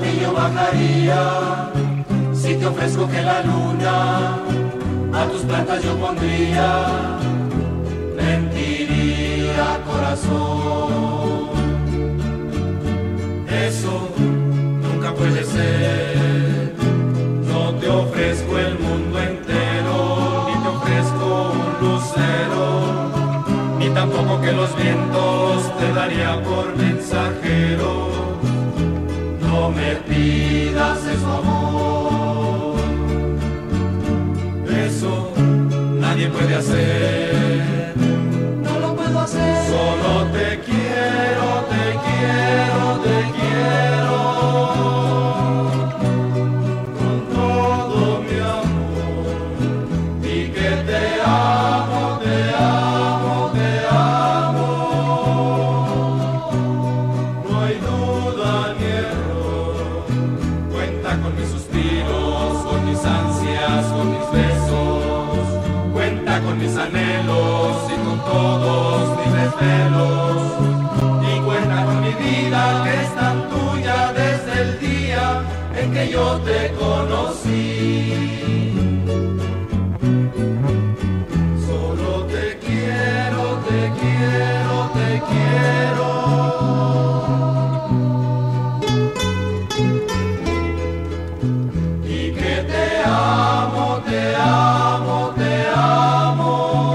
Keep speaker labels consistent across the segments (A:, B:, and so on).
A: ti yo bajaría, si te ofrezco que la luna a tus plantas yo pondría, mentiría, corazón. Eso nunca puede ser. No te ofrezco el mundo entero, ni te ofrezco un lucero, ni tampoco que los vientos te daría por mensajero. No me pidas eso, amor. Eso nadie puede hacer.
B: No lo puedo hacer.
A: Solo te quiero, te quiero, te quiero. Con todo mi amor. Y que te amo, te amo, te amo. No hay duda ni error. Cuenta con mis suspiros, con mis ansias, con mis besos. Cuenta con mis anhelos y con todos mis desvelos. Y cuenta con mi vida que es tan tuya desde el día en que yo te conocí. Solo te quiero, te quiero, te quiero. Y que te amo, te amo, te amo.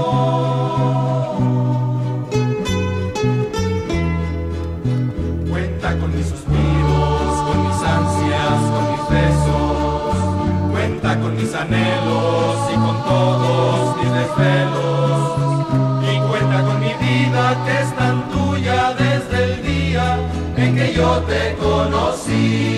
A: Cuenta con mis suspiros, con mis ansias, con mis besos. Cuenta con mis anhelos y con todos mis desvelos. Y cuenta con mi vida que es tan tuya desde el día en que yo te conocí.